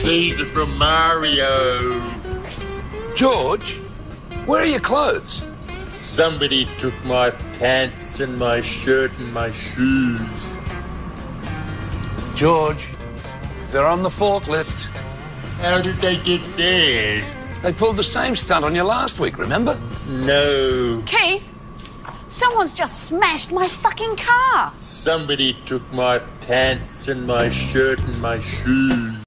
These are from Mario. George, where are your clothes? Somebody took my pants and my shirt and my shoes. George, they're on the forklift. How did they get there? They pulled the same stunt on you last week, remember? No. Keith, someone's just smashed my fucking car. Somebody took my pants and my shirt and my shoes.